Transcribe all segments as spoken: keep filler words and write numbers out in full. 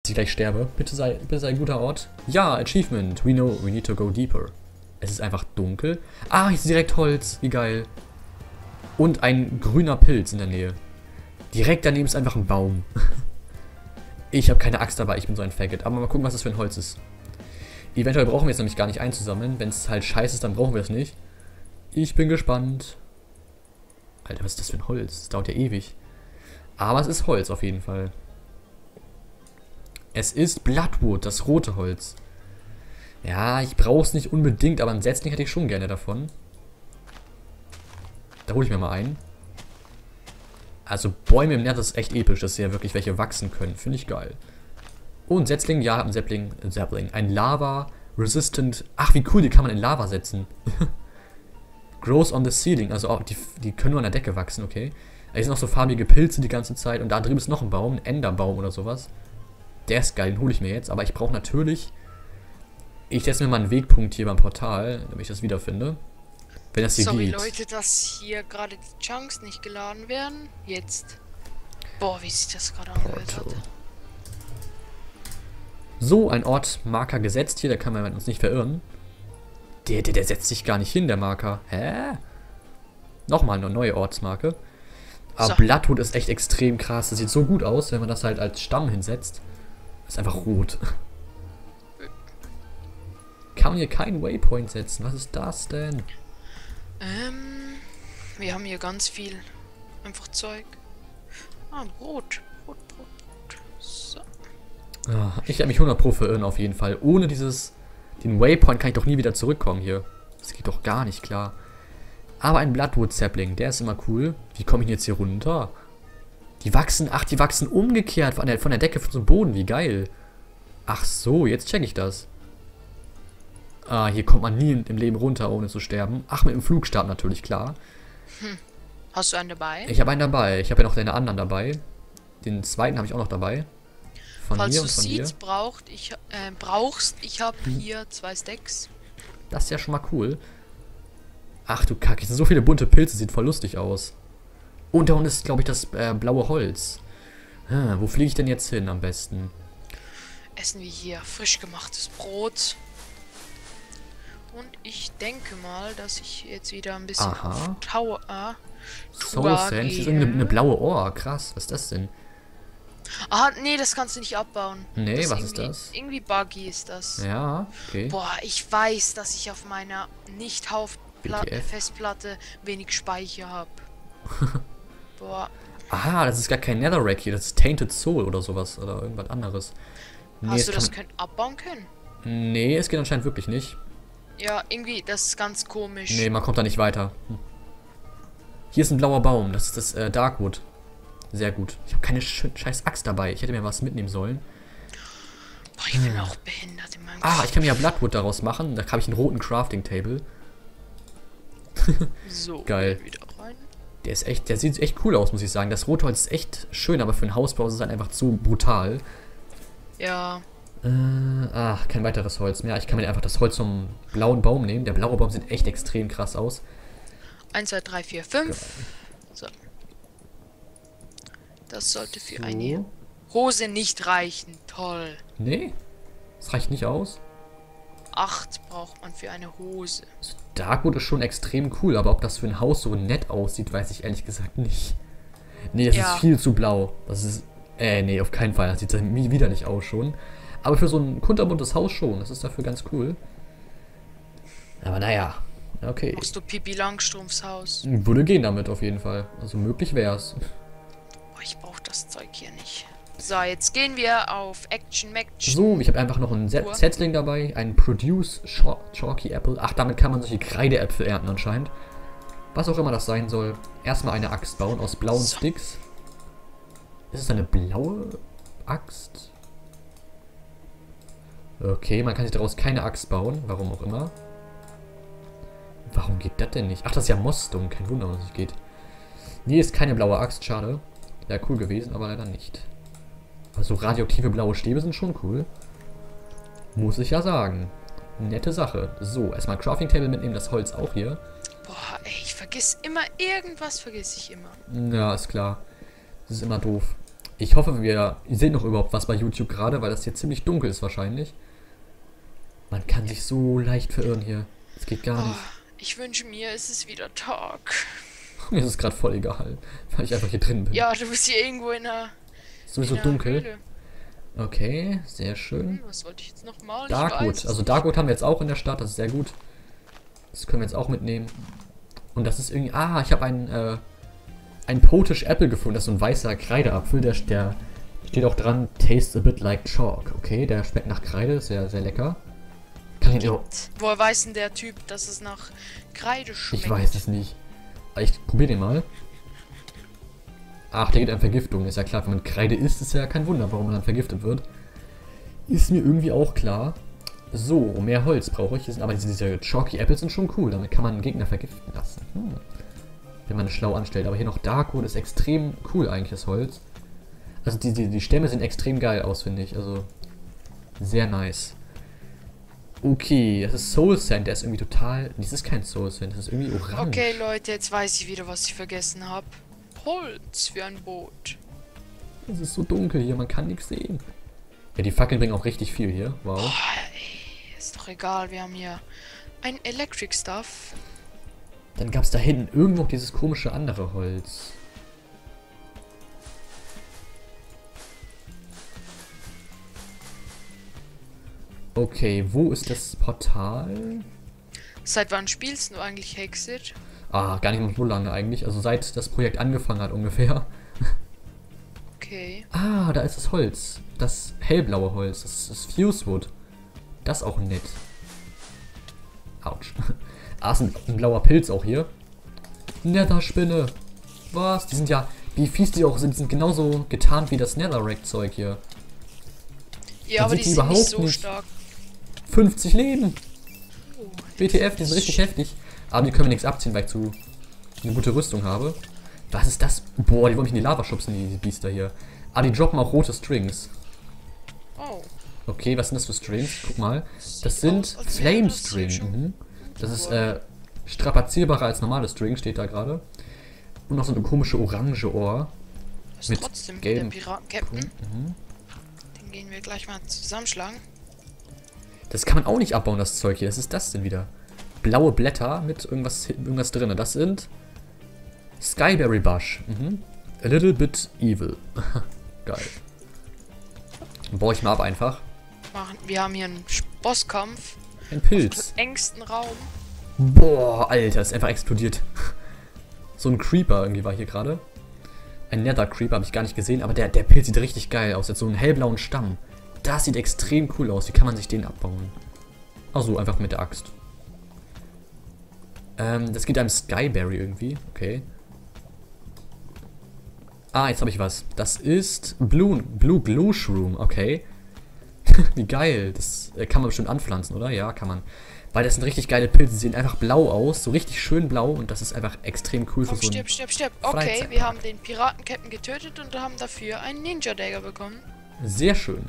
ich gleich sterbe. Bitte sei, bitte sei ein guter Ort. Ja, Achievement. We know we need to go deeper. Es ist einfach dunkel. Ah, hier ist direkt Holz. Wie geil. Und ein grüner Pilz in der Nähe. Direkt daneben ist einfach ein Baum. Ich habe keine Axt dabei, ich bin so ein Faggot. Aber mal gucken, was das für ein Holz ist. Eventuell brauchen wir es nämlich gar nicht einzusammeln. Wenn es halt scheiße ist, dann brauchen wir es nicht. Ich bin gespannt. Alter, was ist das für ein Holz? Das dauert ja ewig. Aber es ist Holz auf jeden Fall. Es ist Bloodwood, das rote Holz. Ja, ich brauche es nicht unbedingt, aber ein Setzling hätte ich schon gerne davon. Da hole ich mir mal einen. Also Bäume im Nether ist echt episch, dass sie ja wirklich welche wachsen können. Finde ich geil. Oh, ein Setzling, ja, ein Sapling, ein Sapling. Ein Lava Resistant. Ach, wie cool, die kann man in Lava setzen. Grows on the ceiling, also auch die, die können nur an der Decke wachsen, okay. Hier sind noch so farbige Pilze die ganze Zeit und da drüben ist noch ein Baum, ein Enderbaum oder sowas. Der ist geil, den hole ich mir jetzt, aber ich brauche natürlich... Ich setze mir mal einen Wegpunkt hier beim Portal, damit ich das wiederfinde. Wenn das hier Sorry, geht. Leute, dass hier gerade die Chunks nicht geladen werden. Jetzt. Boah, wie sich das gerade angehört hat. So, ein Ortmarker gesetzt hier, da kann man uns nicht verirren. Der, der, der setzt sich gar nicht hin, der Marker. Hä? Nochmal eine neue Ortsmarke. Aber So. Bloodwood ist echt extrem krass. Das sieht so gut aus, wenn man das halt als Stamm hinsetzt. Das ist einfach rot. Kann man hier keinen Waypoint setzen? Was ist das denn? Ähm, wir haben hier ganz viel einfach Zeug. Ah, Brot. Brot, Brot, Brot. So. Ah, ich werde mich hundert Pro verirren auf jeden Fall. Ohne dieses... Den Waypoint kann ich doch nie wieder zurückkommen hier. Das geht doch gar nicht klar. Aber ein Bloodwood Sapling, der ist immer cool. Wie komme ich denn jetzt hier runter? Die wachsen, ach, die wachsen umgekehrt von der, von der Decke zum Boden. Wie geil. Ach so, jetzt check ich das. Ah, hier kommt man nie im Leben runter, ohne zu sterben. Ach, mit dem Flugstab natürlich, klar. Hm. Hast du einen dabei? Ich habe einen dabei. Ich habe ja noch den anderen dabei. Den zweiten habe ich auch noch dabei. Von Falls mir du und von dir. Seeds braucht, ich, äh, brauchst, ich habe hier zwei Stacks. Das ist ja schon mal cool. Ach du Kacke, hier sind so viele bunte Pilze, sieht voll lustig aus. Und da unten ist, glaube ich, das äh, blaue Holz. Ah, wo fliege ich denn jetzt hin am besten? Essen wir hier frisch gemachtes Brot. Und ich denke mal, dass ich jetzt wieder ein bisschen Aha. auf Tower äh, Soul Tour Sand, hier ist gehe. irgendeine eine blaue Ohr. Krass, was ist das denn? Ah, nee, das kannst du nicht abbauen. Nee, das was ist irgendwie- das? Irgendwie buggy ist das. Ja, okay. Boah, ich weiß, dass ich auf meiner nicht B T F. Festplatte wenig Speicher habe. Boah, Ah, das ist gar kein Netherrack hier, das ist Tainted Soul oder sowas oder irgendwas anderes. Nee, hast du kann das können abbauen können? man- nee, es geht anscheinend wirklich nicht. Ja, irgendwie, das ist ganz komisch. Nee, man kommt da nicht weiter. Hm. Hier ist ein blauer Baum, das ist das äh, Darkwood. Sehr gut. Ich habe keine sch scheiß Axt dabei. Ich hätte mir was mitnehmen sollen. Boah, ich bin auch behindert in meinem Ah, ich kann mir ja Bloodwood daraus machen. Da habe ich einen roten Crafting Table. So, Geil. wieder rein. Der ist echt, der sieht echt cool aus, muss ich sagen. Das Rotholz ist echt schön, aber für einen Hausbau ist es halt einfach zu brutal. Ja, Äh, ach, kein weiteres Holz mehr. Ich kann mir einfach das Holz vom blauen Baum nehmen. Der blaue Baum sieht echt extrem krass aus. eins, zwei, drei, vier, fünf. So. Das sollte für So. eine Hose nicht reichen. Toll. Nee, das reicht nicht aus. acht braucht man für eine Hose. Also Darkwood ist schon extrem cool, aber ob das für ein Haus so nett aussieht, weiß ich ehrlich gesagt nicht. Nee, das Ja. ist viel zu blau. Das ist, äh, nee, auf keinen Fall. Das sieht dann wieder nicht aus schon. Aber für so ein kunterbuntes Haus schon. Das ist dafür ganz cool. Aber naja, okay. Machst du Pipi Langstrumpfs Haus? Würde gehen damit auf jeden Fall. Also möglich wär's. Boah, ich brauche das Zeug hier nicht. So, jetzt gehen wir auf Action Maction. So, ich habe einfach noch einen Set Uhr. Setzling dabei. Ein Produce Chalk Chalky Apple. Ach, damit kann man solche Kreideäpfel ernten anscheinend. Was auch immer das sein soll. Erstmal eine Axt bauen aus blauen So. Sticks. Ist es eine blaue Axt? Okay, man kann sich daraus keine Axt bauen. Warum auch immer. Warum geht das denn nicht? Ach, das ist ja Mostung. Kein Wunder, was nicht geht. Nee, ist keine blaue Axt. Schade. Wäre cool gewesen, aber leider nicht. Also radioaktive blaue Stäbe sind schon cool. Muss ich ja sagen. Nette Sache. So, erstmal Crafting Table mitnehmen, das Holz auch hier. Boah, ey, ich vergiss immer irgendwas, vergiss ich immer. Ja, ist klar. Das ist immer doof. Ich hoffe, wir ihr seht noch überhaupt was bei YouTube gerade, weil das hier ziemlich dunkel ist wahrscheinlich. Man kann sich so leicht verirren hier. Das geht gar Oh, nicht. ich wünsche mir, es ist wieder Tag. Mir ist es gerade voll egal, weil ich einfach hier drin bin. Ja, du bist hier irgendwo in einer, Sowieso in einer dunkel. Höhle. Okay, sehr schön. Hm, was wollte ich jetzt nochmal? Darkwood. Also Darkwood haben wir jetzt auch in der Stadt, das ist sehr gut. Das können wir jetzt auch mitnehmen. Und das ist irgendwie... Ah, ich habe einen, äh, einen Potish Apple gefunden. Das ist so ein weißer Kreideapfel. Der, der steht auch dran, tastes a bit like chalk. Okay, der schmeckt nach Kreide, ist sehr, sehr lecker. Kann ich auch... Woher weiß denn der Typ, dass es nach Kreide schmeckt? Ich weiß es nicht. Ich probiere den mal. Ach, der geht an Vergiftung. Ist ja klar, wenn man Kreide isst, ist ja kein Wunder, warum man dann vergiftet wird. Ist mir irgendwie auch klar. So, mehr Holz brauche ich. Hier sind aber diese, diese Chalky Apples sind schon cool. Damit kann man einen Gegner vergiften lassen. Hm. Wenn man es schlau anstellt. Aber hier noch Darkwood ist extrem cool eigentlich, das Holz. Also die, die, die Stämme sehen extrem geil aus, finde ich. Also sehr nice. Okay, das ist Soul Sand. Der ist irgendwie total... Das ist kein Soul Sand, das ist irgendwie orange. Okay, Leute, jetzt weiß ich wieder, was ich vergessen habe. Holz für ein Boot. Es ist so dunkel hier, man kann nichts sehen. Ja, die Fackeln bringen auch richtig viel hier. Wow. Oh, ey, ist doch egal, wir haben hier ein Electric Stuff. Dann gab es da hinten irgendwo dieses komische andere Holz. Okay, wo ist das Portal? Seit wann spielst du eigentlich Hexit? Ah, gar nicht mal so lange eigentlich. Also seit das Projekt angefangen hat ungefähr. Okay. Ah, da ist das Holz. Das hellblaue Holz. Das ist Fusewood. Das ist auch nett. Autsch. Ah, ist ein, ein blauer Pilz auch hier. Netherspinne. Was? Die sind ja, wie fies die auch sind, die sind genauso getarnt wie das Netherrack-Zeug hier. Ja, Man aber sieht die die sind nicht überhaupt so nicht. stark. fünfzig Leben. Oh, W T F, die sind richtig heftig. Aber die können wir nichts abziehen, weil ich zu eine gute Rüstung habe. Was ist das? Boah, die wollen mich in die Lava schubsen, die Biester hier. Ah, die droppen auch rote Strings. oh. Okay, was sind das für Strings? Guck mal. Das Sieht sind aus, als wäre Flame das hier String. schon Mhm. Das ist äh, strapazierbarer als normale String, steht da gerade. Und noch so eine komische orange Ohr. Das mit ist trotzdem gelben der Piraten-Captain. Mhm. Den gehen wir gleich mal zusammenschlagen. Das kann man auch nicht abbauen, das Zeug hier. Was ist das denn wieder? Blaue Blätter mit irgendwas, irgendwas drin. Das sind Skyberry Bush. Mhm. A little bit evil. Geil. Dann baue ich mal ab einfach. Machen. Wir haben hier einen Bosskampf. Ein Pilz. Im engsten Raum. Boah, Alter, ist einfach explodiert. So ein Creeper irgendwie war hier gerade. Ein Nether Creeper habe ich gar nicht gesehen, aber der, der Pilz sieht richtig geil aus. Jetzt so einen hellblauen Stamm. Das sieht extrem cool aus. Wie kann man sich den abbauen? Also einfach mit der Axt. Ähm, das geht einem Skyberry irgendwie. Okay. Ah, jetzt habe ich was. Das ist Blue, Blue Glue Shroom. Okay. Wie geil. Das äh, kann man bestimmt anpflanzen, oder? Ja, kann man. Weil das sind richtig geile Pilze. Die sehen einfach blau aus. So richtig schön blau. Und das ist einfach extrem cool für Komm, so ein... stirb, stirb, stirb. Okay, Freizeitpark. wir haben den Piraten-Captain getötet und haben dafür einen Ninja-Dagger bekommen. Sehr schön.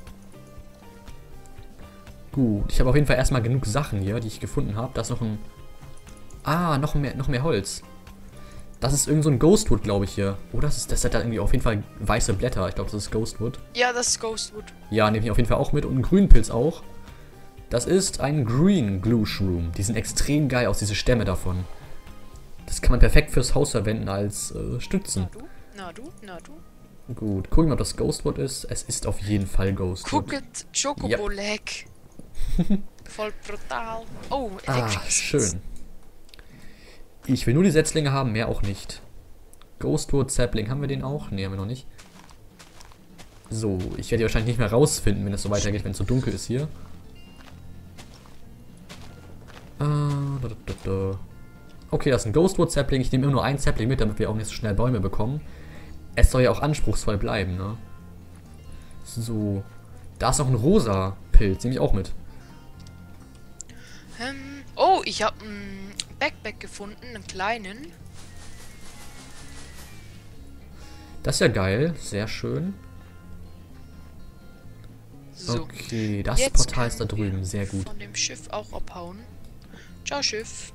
Gut, ich habe auf jeden Fall erstmal genug Sachen hier, die ich gefunden habe. Da ist noch ein... Ah, noch mehr, noch mehr Holz. Das ist irgend so ein Ghostwood, glaube ich, hier. Oh, das, ist, das hat da irgendwie auf jeden Fall weiße Blätter. Ich glaube, das ist Ghostwood. Ja, das ist Ghostwood. Ja, nehme ich auf jeden Fall auch mit. Und einen grünen Pilz auch. Das ist ein Green Glue Shroom. Die sind extrem geil aus, diese Stämme davon. Das kann man perfekt fürs Haus verwenden als äh, Stützen. Na du, na du, na du. Gut, gucken wir, ob das Ghostwood ist. Es ist auf jeden Fall Ghostwood. Gucket, Chocobo-Leg. Voll brutal. Oh, Ah, Electric schön. Ich will nur die Setzlinge haben, mehr auch nicht. Ghostwood Sapling, haben wir den auch? Ne, haben wir noch nicht. So, ich werde die wahrscheinlich nicht mehr rausfinden, wenn es so weitergeht, wenn es so dunkel ist hier. Ah, da, da, da. Okay, das ist ein Ghostwood Sapling. Ich nehme immer nur einen Sapling mit, damit wir auch nicht so schnell Bäume bekommen. Es soll ja auch anspruchsvoll bleiben, ne? So. Da ist noch ein rosa Pilz, nehme ich auch mit. Ähm, oh, ich habe einen Backpack gefunden, einen kleinen. Das ist ja geil, sehr schön. So. Okay, das Jetzt Portal ist da können wir drüben, sehr gut. Von dem Schiff auch abhauen. Ciao, Schiff.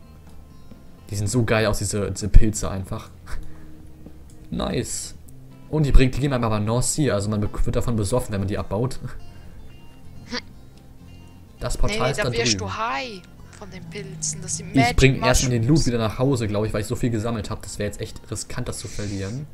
Die sind so geil aus, diese, diese Pilze einfach. Nice. Und die, bringt, die gehen einem aber North Sea, also man wird davon besoffen, wenn man die abbaut. Das Portal nee, nee, ist da da wirst drüben. du high von den Pilzen. Das sind Ich Magic bringe erstmal den Loot Mushrooms. wieder nach Hause, glaube ich, weil ich so viel gesammelt habe. Das wäre jetzt echt riskant, das zu verlieren.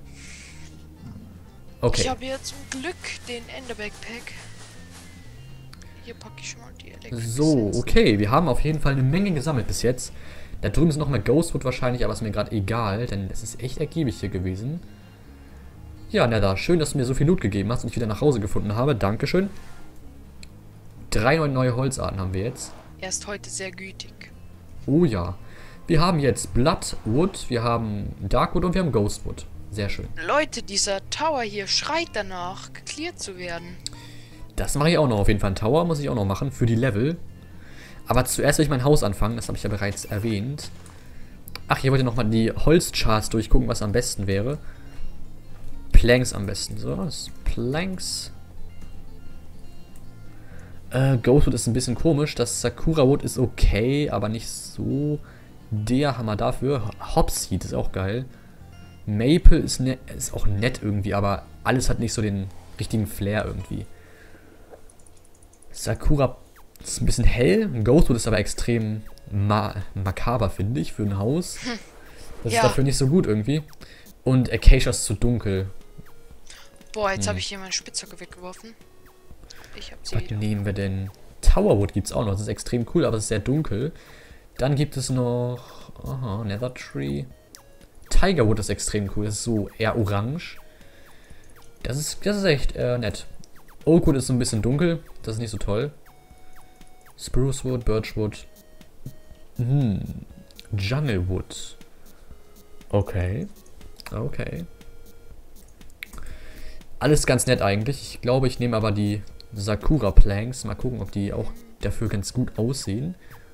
Okay. Ich habe jetzt zum Glück den Ender Backpack. Hier packe ich schon mal die Electric So, Essenz. okay. Wir haben auf jeden Fall eine Menge gesammelt bis jetzt. Da drüben ist noch mal Ghostwood wahrscheinlich, aber ist mir gerade egal, denn es ist echt ergiebig hier gewesen. Ja, Nether, schön, dass du mir so viel Loot gegeben hast und ich wieder nach Hause gefunden habe. Dankeschön. Drei neue Holzarten haben wir jetzt. Er ist heute sehr gütig. Oh ja. Wir haben jetzt Bloodwood, wir haben Darkwood und wir haben Ghostwood. Sehr schön. Leute, dieser Tower hier schreit danach, geklärt zu werden. Das mache ich auch noch auf jeden Fall. Ein Tower muss ich auch noch machen für die Level. Aber zuerst will ich mein Haus anfangen, das habe ich ja bereits erwähnt. Ach, hier wollte ich nochmal die Holzcharts durchgucken, was am besten wäre. Planks am besten. So, das ist Planks. Äh, Ghostwood ist ein bisschen komisch. Das Sakura Wood ist okay, aber nicht so der Hammer dafür. Hopseed ist auch geil. Maple ist, ne ist auch nett irgendwie, aber alles hat nicht so den richtigen Flair irgendwie. Sakura ist ein bisschen hell. Ghostwood ist aber extrem ma makaber, finde ich, für ein Haus. Das Ja. ist dafür nicht so gut irgendwie. Und Acacia ist zu dunkel. Boah, jetzt Hm. habe ich hier meine Spitzhacke weggeworfen. Ich habe sie Was wieder. nehmen wir denn? Towerwood gibt es auch noch. Das ist extrem cool, aber es ist sehr dunkel. Dann gibt es noch... Aha, Nether Tree. Tigerwood ist extrem cool. Das ist so eher orange. Das ist, das ist echt äh, nett. Oakwood ist so ein bisschen dunkel. Das ist nicht so toll. Sprucewood, Birchwood. Hm. Junglewood. Okay. Okay. Alles ganz nett eigentlich. Ich glaube, ich nehme aber die Sakura Planks. Mal gucken, ob die auch dafür ganz gut aussehen.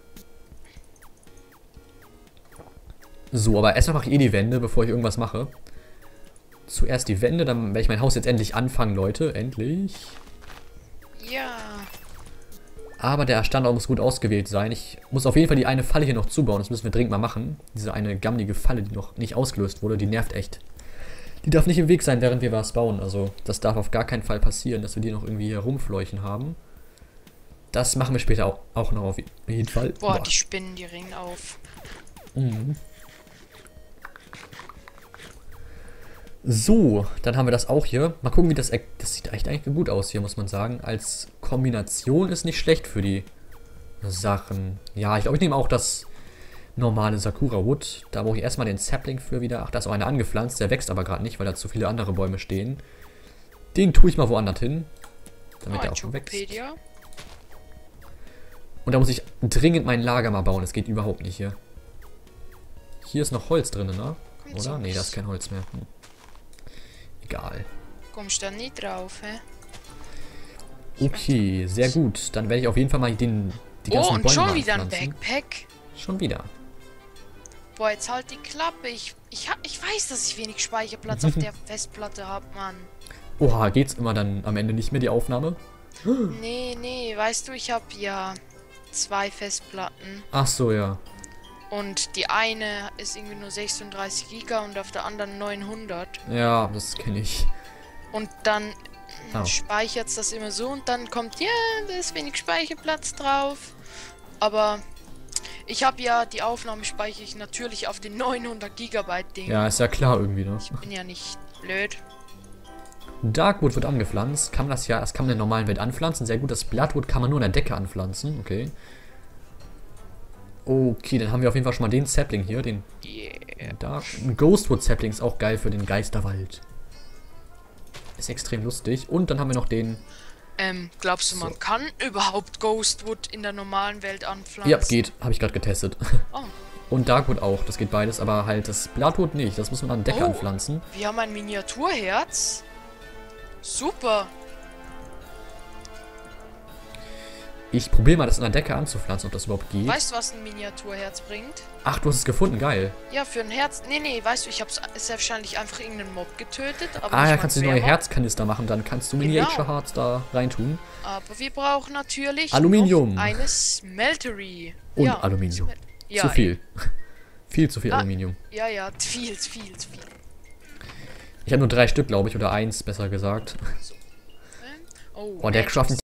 So, aber erstmal mache ich eh die Wände, bevor ich irgendwas mache. Zuerst die Wände, dann werde ich mein Haus jetzt endlich anfangen, Leute. Endlich. Ja. Aber der Standort muss gut ausgewählt sein. Ich muss auf jeden Fall die eine Falle hier noch zubauen. Das müssen wir dringend mal machen. Diese eine gammlige Falle, die noch nicht ausgelöst wurde, die nervt echt. Die darf nicht im Weg sein, während wir was bauen. Also das darf auf gar keinen Fall passieren, dass wir die noch irgendwie hier rumfleuchen haben. Das machen wir später auch, auch noch auf jeden Fall. Boah, Boah. die Spinnen, die ringen auf. Mhm. So, dann haben wir das auch hier. Mal gucken, wie das... Das sieht echt eigentlich gut aus hier, muss man sagen. Als Kombination ist nicht schlecht für die Sachen. Ja, ich glaube, ich nehme auch das normale Sakura Wood. Da brauche ich erstmal den Sapling für wieder. Ach, da ist auch einer angepflanzt. Der wächst aber gerade nicht, weil da zu viele andere Bäume stehen. Den tue ich mal woanders hin. Damit Oh, der ein auch schon wächst. Wikipedia. Und da muss ich dringend mein Lager mal bauen. Das geht überhaupt nicht hier. Hier ist noch Holz drin, ne? Kommt Oder? so. Nee, da ist kein Holz mehr. Hm. Egal. Kommst da nie drauf, hä? Okay, sehr gut. Dann werde ich auf jeden Fall mal den, die ganzen Oh, und Bäume schon mal wieder ein anpflanzen. Backpack. Schon wieder. Boah, jetzt halt die Klappe. Ich, ich, hab, ich weiß, dass ich wenig Speicherplatz auf der Festplatte habe, Mann. Oha, geht's immer dann am Ende nicht mehr, die Aufnahme? Nee, nee, weißt du, ich habe ja zwei Festplatten. Ach so, ja. Und die eine ist irgendwie nur sechsunddreißig Giga und auf der anderen neunhundert. Ja, das kenne ich. Und dann Oh. speichert es das immer so und dann kommt, ja, da ist wenig Speicherplatz drauf. Aber ich habe ja die Aufnahme speichere ich natürlich auf den neunhundert Gigabyte Ding. Ja, ist ja klar irgendwie, ne? Ich bin ja nicht blöd. Darkwood wird angepflanzt. Kann man das ja, das kann man in der normalen Welt anpflanzen. Sehr gut. Das Bloodwood kann man nur in der Decke anpflanzen. Okay. Okay, dann haben wir auf jeden Fall schon mal den Sapling hier. Den Yeah. Dark. Ein Ghostwood Sapling ist auch geil für den Geisterwald. Ist extrem lustig. Und dann haben wir noch den... Ähm, glaubst du, man So. kann überhaupt Ghostwood in der normalen Welt anpflanzen? Ja, geht. Habe ich gerade getestet. Oh, Und Darkwood auch. Das geht beides. Aber halt das Bloodwood nicht. Das muss man an der Decke Oh. anpflanzen. wir haben ein Miniaturherz. Super. Ich probiere mal, das an der Decke anzupflanzen, ob das überhaupt geht. Weißt du, was ein Miniaturherz bringt? Ach, du hast es gefunden. Geil. Ja, für ein Herz. Nee, nee, weißt du, ich hab's ist ja wahrscheinlich einfach irgendeinen Mob getötet. Aber Ah, nicht ja, mal kannst du die einen neue Mob. Herzkanister machen. Dann kannst du Genau. Miniature Hearts da reintun. Aber wir brauchen natürlich Aluminium. noch eine Smeltery. Und ja, Aluminium. Smel- Ja, zu viel. viel zu viel Ah. Viel Aluminium. Ja, ja, viel, viel, viel. Ich habe nur drei Stück, glaube ich, oder eins, besser gesagt. So. Ähm, Oh, Oh, der Matches. craftet